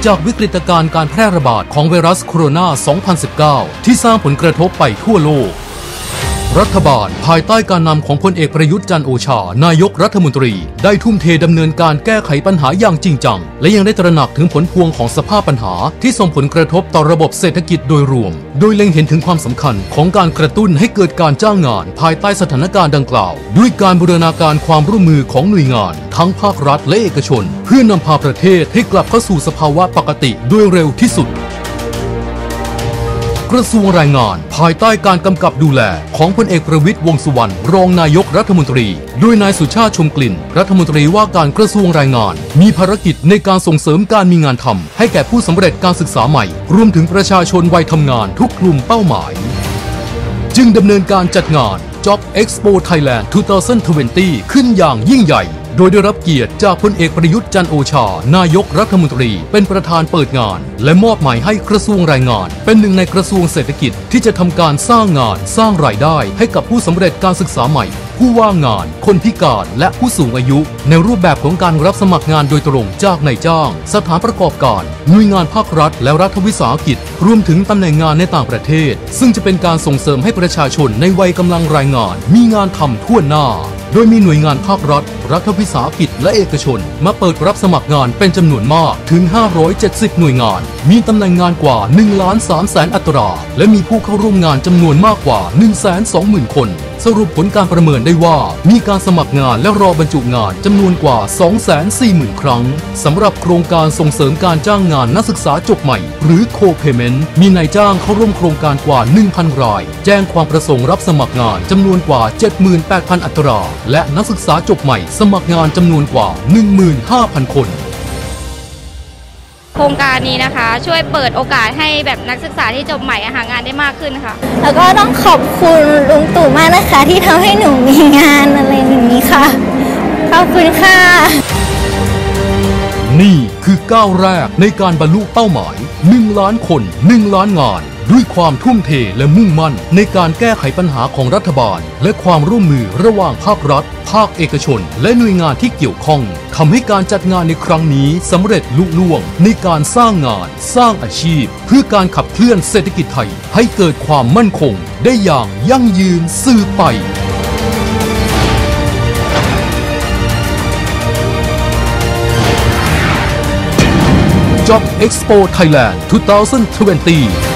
จากวิกฤตการณ์การแพร่ระบาดของไวรัสโคโรนา 2019 ที่สร้างผลกระทบไปทั่วโลกรัฐบาลภายใต้การนำของพลเอกประยุทธ์จันทร์โอชานายกรัฐมนตรีได้ทุ่มเทดำเนินการแก้ไขปัญหาอย่างจริงจังและยังได้ตระหนักถึงผลพวงของสภาพปัญหาที่ส่งผลกระทบต่อระบบเศรษฐกิจโดยรวมโดยเล็งเห็นถึงความสำคัญของการกระตุ้นให้เกิดการจ้างงานภายใต้สถานการณ์ดังกล่าวด้วยการบูรณาการความร่วมมือของหน่วยงานทั้งภาครัฐและเอกชนเพื่อนำพาประเทศให้กลับเข้าสู่สภาวะปกติโดยเร็วที่สุดกระทรวงแรงงานภายใต้การกำกับดูแลของพลเอกประวิตรวงษ์สุวรรณรองนายกรัฐมนตรีโดยนายสุชาติชมกลิ่นรัฐมนตรีว่าการกระทรวงแรงงานมีภารกิจในการส่งเสริมการมีงานทำให้แก่ผู้สำเร็จการศึกษาใหม่รวมถึงประชาชนวัยทำงานทุกกลุ่มเป้าหมายจึงดำเนินการจัดงาน Job Expo Thailand 2020 ขึ้นอย่างยิ่งใหญ่โดยได้รับเกียรติจากพลเอกประยุทธ์จันทร์โอชานายกรัฐมนตรีเป็นประธานเปิดงานและมอบหมายให้กระทรวงแรงงานเป็นหนึ่งในกระทรวงเศรษฐกิจที่จะทำการสร้างงานสร้างรายได้ให้กับผู้สำเร็จการศึกษาใหม่ผู้ว่างงานคนพิการและผู้สูงอายุในรูปแบบของการรับสมัครงานโดยตรงจากนายจ้างสถานประกอบการหน่วยงานภาครัฐและรัฐวิสาหกิจรวมถึงตำแหน่งงานในต่างประเทศซึ่งจะเป็นการส่งเสริมให้ประชาชนในวัยกำลังแรงงานมีงานทำทั่วหน้าโดยมีหน่วยงานภาครัฐรัฐวิสาหกิจและเอกชนมาเปิดรับสมัครงานเป็นจำนวนมากถึง570หน่วยงานมีตำแหน่งงานกว่า 1,300,000 อัตราและมีผู้เข้าร่วมงานจำนวนมากกว่า 120,000 คนสรุปผลการประเมินได้ว่ามีการสมัครงานและรอบรรจุงานจำนวนกว่า 240,000 ครั้งสำหรับโครงการส่งเสริมการจ้างงานนักศึกษาจบใหม่หรือ Co-Payment มีนายจ้างเข้าร่วมโครงการกว่า 1,000 รายแจ้งความประสงค์รับสมัครงานจำนวนกว่า 78,000 อัตราและนักศึกษาจบใหม่สมัครงานจำนวนกว่า 15,000 คนโครงการนี้นะคะช่วยเปิดโอกาสให้แบบนักศึกษาที่จบใหม่หางานได้มากขึ้นค่ะแล้วก็ต้องขอบคุณลุงตู่มากนะคะที่ทำให้หนูมีงานอะไรอย่างนี้ค่ะขอบคุณค่ะนี่คือก้าวแรกในการบรรลุเป้าหมาย1 ล้านคน1 ล้านงานด้วยความทุ่มเทและมุ่งมั่นในการแก้ไขปัญหาของรัฐบาลและความร่วมมือระหว่างภาครัฐภาคเอกชนและหน่วยงานที่เกี่ยวข้องทำให้การจัดงานในครั้งนี้สำเร็จลุล่วงในการสร้างงานสร้างอาชีพเพื่อการขับเคลื่อนเศรษฐกิจไทยให้เกิดความมั่นคงได้อย่างยั่งยืนสืบไปJob Expo Thailand 2020